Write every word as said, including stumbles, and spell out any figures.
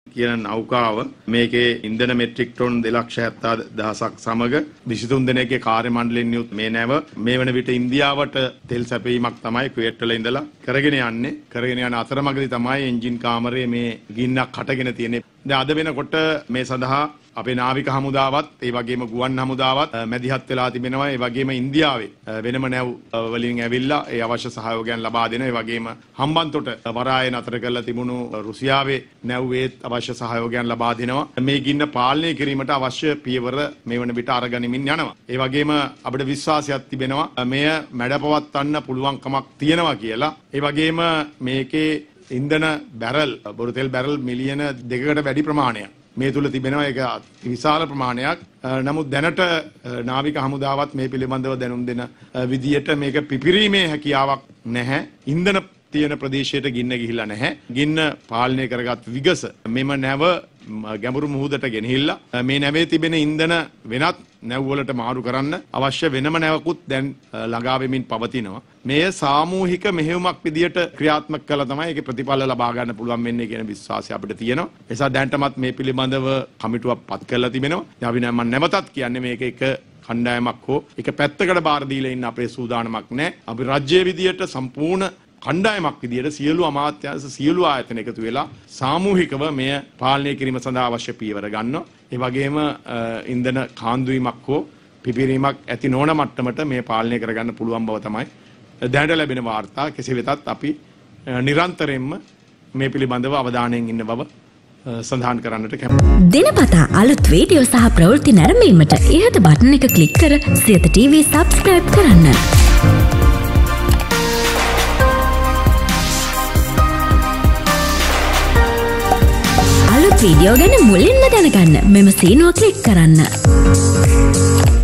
කියන නෞකාව මේකේ ඉන්ධන මෙට්‍රික් ටොන් දෙලක්ෂ හැත්තෑ දහසක් සමග විසිතුන් දෙනෙක්ගේ කාර්ය මණ්ඩලයෙන් යුත් මේ නැව මේ වන විට ඉන්දියාවට තෙල් සැපීමක් තමයි කුවේට් වල ඉඳලා කරගෙන යන්නේ. කරගෙන යන අතරමඟදී තමයි එන්ජින් කාමරයේ මේ ගින්නක් හටගෙන තියෙන්නේ. දැන් අද වෙනකොට මේ සඳහා අපේ නාවික හමුදාවත් ඒ වගේම ගුවන් හමුදාවත් මැදිහත් වෙලා තිබෙනවා. ඒ වගේම ඉන්දියාවේ වෙනම නැව් වලින් ඇවිල්ලා ඒ අවශ්‍ය සහයෝගයන් ලබා දෙනවා. ඒ වගේම හම්බන්තොට වරාය නතර කරලා තිබුණු රුසියාවේ නැව්වේත් අවශ්‍ය සහයෝගයන් ලබා දෙනවා. මේ ගින්න පාලනය කිරීමට අවශ්‍ය පියවර මේ වන විට අරගනිමින් යනවා. ඒ වගේම අපිට විශ්වාසයක් තිබෙනවා මෙය මැඩපවත්වන්න පුළුවන්කමක් තියෙනවා කියලා. ඒ වගේම මේකේ ඉන්ධන බැරල් බොරු තෙල් බැරල් මිලියන දෙකකට වැඩි ප්‍රමාණයක් මේ තුල තිබෙනවා. ඒක විශාල ප්‍රමාණයක්. නමුත් දැනට නාවික හමුදාවත් මේ පිළිබඳව දැනුම් දෙන විදියට මේක පිපිරීමේ හැකියාවක් නැහැ. ඉන්ධන තියෙන ප්‍රදේශයට ගින්න ගිහිල්ලා නැහැ. ගින්න පාලනය කරගත් විගස මෙම නැව ගැඹුරු මුහුදට ගෙනහිල්ලා මේ නැවේ තිබෙන ඉන්ධන වෙනත් නැව් වලට මාරු කරන්න අවශ්‍ය වෙනම නැවකුත් දැන් ළඟා වෙමින් පවතිනවා. මේ සාමූහික මෙහෙයුමක් විදියට ක්‍රියාත්මක කළා තමයි ඒකේ ප්‍රතිඵල ලබා ගන්න පුළුවන් වෙන්නේ කියන විශ්වාසය අපිට තියෙනවා. ඒ නිසා දැනටමත් මේ පිළිබඳව කමිටුවක් පත් කරලා තිබෙනවා. අපි නම් මම නැවතත් කියන්නේ මේක එක කණ්ඩායමක් හෝ එක පැත්තකට බාර දීලා ඉන්න අපේ සූදානමක් නැහැ. අපි රාජ්‍ය විදියට සම්පූර්ණ කණ්ඩායමක් විදියට සියලු අමාත්‍යාංශ සියලු ආයතන එකතු වෙලා සාමූහිකව මෙය පාලනය කිරීම සඳහා අවශ්‍ය පියවර ගන්නවා. ඒ වගේම ඉන්ධන කාන්දුවීමක් හෝ පිපිරීමක් ඇති නොවන මට්ටමට මේ පාලනය කරගන්න පුළුවන් බව තමයි දැනට ලැබෙන වාර්තා. කෙසේ වෙතත් අපි නිරන්තරයෙන්ම මේ පිළිබඳව අවධානයෙන් ඉන්න බව සඳහන් කරන්නට කැමතියි. දිනපතා අලුත් වීඩියෝ සහ ප්‍රවෘත්ති නැරඹීමට ඉහත බටන් එක ක්ලික් කර සියත ටීවී සබ්ස්ක්‍රයිබ් කරන්න. අලුත් වීඩියෝ ගැන මුලින්ම දැනගන්න මෙම සීනුව ක්ලික් කරන්න.